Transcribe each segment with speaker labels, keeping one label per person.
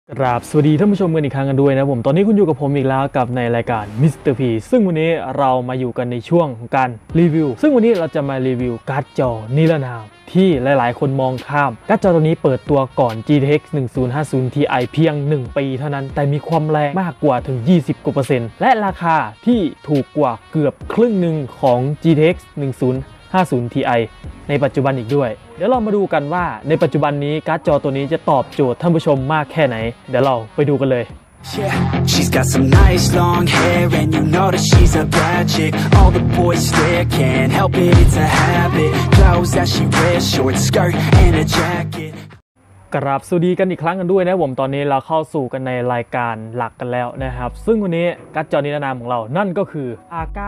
Speaker 1: ครับสวัสดีท่านผู้ชมกันอีกครั้งกันด้วยนะผมตอนนี้คุณอยู่กับผมอีกแล้วกับในรายการมิสเตอร์พีซึ่งวันนี้เรามาอยู่กันในช่วงของการรีวิวซึ่งวันนี้เราจะมารีวิวการ์ดจอนิรนามที่หลายๆคนมองข้ามการ์ดจอตัวนี้เปิดตัวก่อน GTX 1050 Ti เพียง1 ปีเท่านั้นแต่มีความแรงมากกว่าถึง20%กว่าและราคาที่ถูกกว่าเกือบครึ่งหนึ่งของ GTX 1050 Ti ในปัจจุบันอีกด้วยเดี๋ยวเรามาดูกันว่าในปัจจุบันนี้การ์ดจอตัวนี้จะตอบโจทย์ท่านผู้ชมมากแค่ไหนเดี๋ยวเราไปดูกันเลย
Speaker 2: Yeah, she's got some nice long hair and you know that she's a bad chick. All the boys stare, can't help it, it's a habit. Clothes that she wears, short skirt and a jacket.
Speaker 1: กราบสวัสดีกันอีกครั้งกันด้วยนะผมตอนนี้เราเข้าสู่กันในรายการหลักกันแล้วนะครับซึ่งวันนี้การ์ดจอนิรนามของเรานั่นก็คือ R9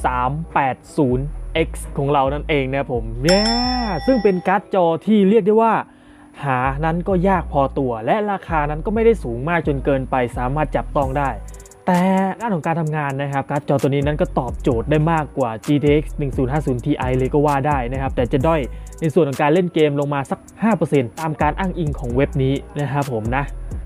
Speaker 1: 380X ของเรานั่นเองนะผมซึ่งเป็นการ์ดจอที่เรียกได้ว่าหานั้นก็ยากพอตัวและราคานั้นก็ไม่ได้สูงมากจนเกินไปสามารถจับต้องได้แต่ด้านของการทำงานนะครับการ์ดจอตัวนี้นั้นก็ตอบโจทย์ได้มากกว่า GTX 1050 Ti เลยก็ว่าได้นะครับแต่จะด้อยในส่วนของการเล่นเกมลงมาสัก 5% ตามการอ้างอิงของเว็บนี้นะครับผมนะ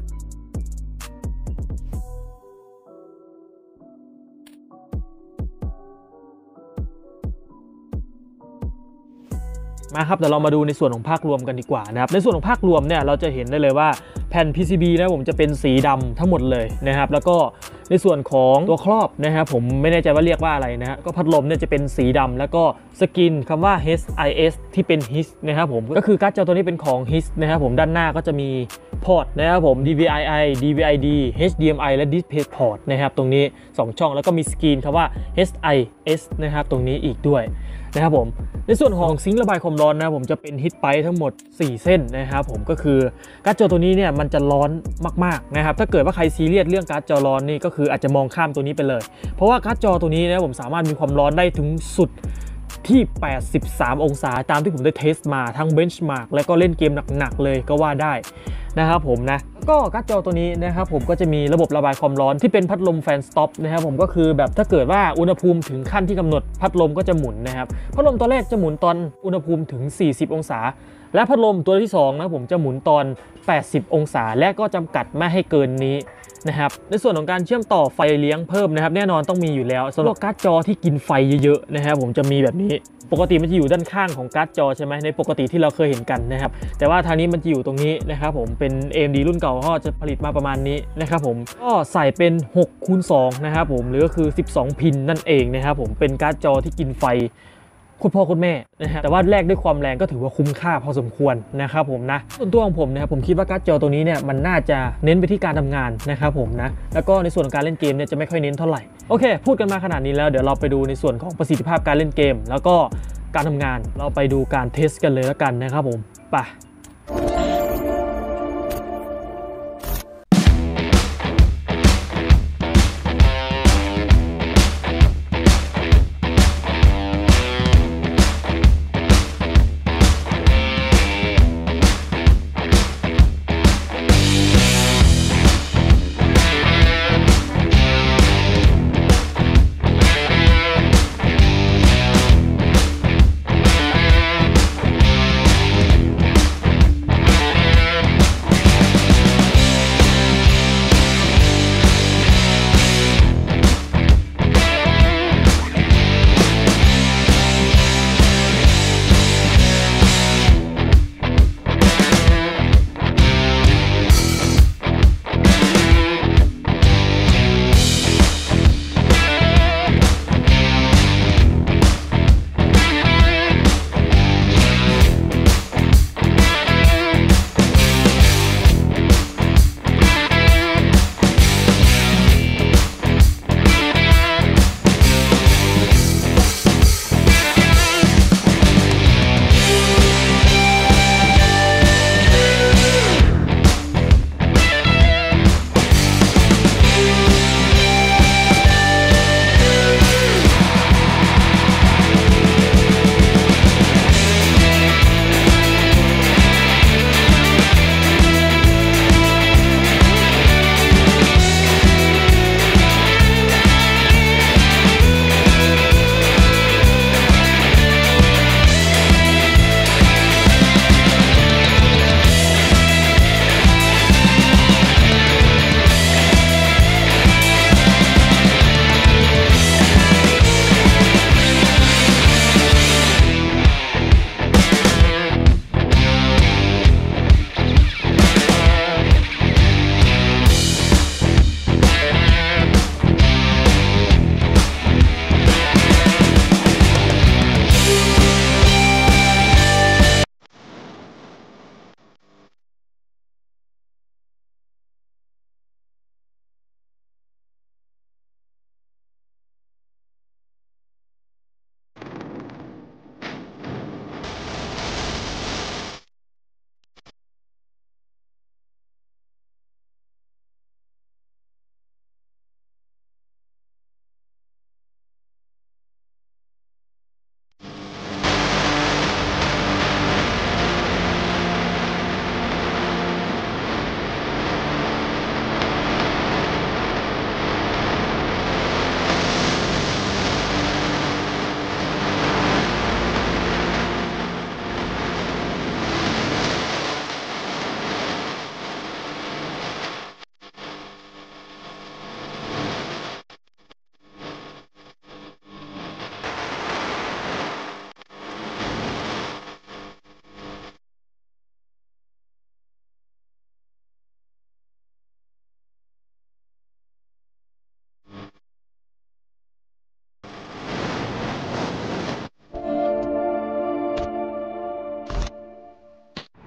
Speaker 1: มาครับเดี๋ยวเรามาดูในส่วนของภาครวมกันดีกว่านะครับในส่วนของภาครวมเนี่ยเราจะเห็นได้เลยว่าแผ่น PCB นะผมจะเป็นสีดำทั้งหมดเลยนะครับแล้วก็ในส่วนของตัวครอบนะครับผมไม่แน่ใจว่าเรียกว่าอะไรนะก็พัดลมเนี่ยจะเป็นสีดำแล้วก็สกินคำว่า HIS ที่เป็น HIS นะครับผมก็คือการ์ดจอตัวนี้เป็นของ HIS นะครับผมด้านหน้าก็จะมีพอร์ตนะครับผม DVI-I DVI-D HDMI และ Display Port นะครับตรงนี้2ช่องแล้วก็มีสกรีนคำว่า HIS นะครับตรงนี้อีกด้วยนะครับผมในส่วนของซิงค์ระบายความร้อนนะผมจะเป็นฮิตไปทั้งหมด4เส้นนะครับผมก็คือการ์ดจอตัวนี้เนี่ยมันจะร้อนมากๆนะครับถ้าเกิดว่าใครซีเรียสเรื่องการ์ดจอร้อนนี่ก็คืออาจจะมองข้ามตัวนี้ไปเลยเพราะว่าการ์ดจอตัวนี้นะผมสามารถมีความร้อนได้ถึงสุดที่83องศาตามที่ผมได้เทสมาทั้งเบนช์มาร์กและก็เล่นเกมหนักๆเลยก็ว่าได้นะครับผมนะก็การ์ดจอตัวนี้นะครับผมก็จะมีระบบระบายความร้อนที่เป็นพัดลมแฟนสต็อปนะครับผมก็คือแบบถ้าเกิดว่าอุณหภูมิถึงขั้นที่กำหนดพัดลมก็จะหมุนนะครับพัดลมตัวแรกจะหมุนตอนอุณหภูมิถึง40องศาและพัดลมตัวที่2นะผมจะหมุนตอน80องศาและก็จำกัดไม่ให้เกินนี้นะครับในส่วนของการเชื่อมต่อไฟเลี้ยงเพิ่มนะครับแน่นอนต้องมีอยู่แล้วสำหรับการ์ดจอที่กินไฟเยอะๆนะครับผมจะมีแบบนี้ปกติมันจะอยู่ด้านข้างของการ์ดจอใช่ไหมในปกติที่เราเคยเห็นกันนะครับแต่ว่าทางนี้มันจะอยู่ตรงนี้นะครับผมเป็น AMD รุ่นเก่าก็จะผลิตมาประมาณนี้นะครับผมก็ใส่เป็น6x2นะครับผมหรือก็คือ12พินนั่นเองนะครับผมเป็นการ์ดจอที่กินไฟคุณพ่อคุณแม่นะฮะแต่ว่าแลกด้วยความแรงก็ถือว่าคุ้มค่าพอสมควรนะครับผมนะส่วนตัวของผมนะครับผมคิดว่าการ์ดจอตัวนี้เนี่ยมันน่าจะเน้นไปที่การทำงานนะครับผมนะแล้วก็ในส่วนของการเล่นเกมเนี่ยจะไม่ค่อยเน้นเท่าไหร่โอเคพูดกันมาขนาดนี้แล้วเดี๋ยวเราไปดูในส่วนของประสิทธิภาพการเล่นเกมแล้วก็การทำงานเราไปดูการเทสกันเลยแล้วกันนะครับผมไป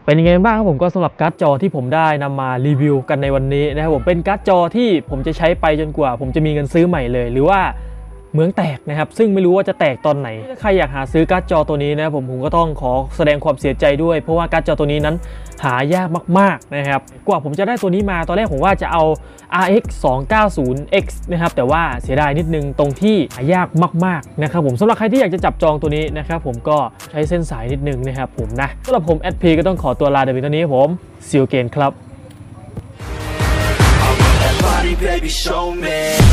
Speaker 1: เป็นยังไงบ้างครับผมก็สำหรับการ์ดจอที่ผมได้นำมารีวิวกันในวันนี้นะครับผมเป็นการ์ดจอที่ผมจะใช้ไปจนกว่าผมจะมีเงินซื้อใหม่เลยหรือว่าเหมืองแตกนะครับซึ่งไม่รู้ว่าจะแตกตอนไหนถ้าใครอยากหาซื้อการ์ดจอตัวนี้นะครับผมก็ต้องขอแสดงความเสียใจด้วยเพราะว่าการ์ดจอตัวนี้นั้นหายากมากๆนะครับกว่าผมจะได้ตัวนี้มาตอนแรกผมว่าจะเอา RX 290X นะครับแต่ว่าเสียดายนิดนึงตรงที่หายากมากๆนะครับผมสำหรับใครที่อยากจะจับจองตัวนี้นะครับผมก็ใช้เส้นสายนิดนึงนะครับผมนะสำหรับผมแอดพีก็ต้องขอตัวลาเดี๋ยวนี้ผมซิลเกนครับ
Speaker 2: Body, baby, show me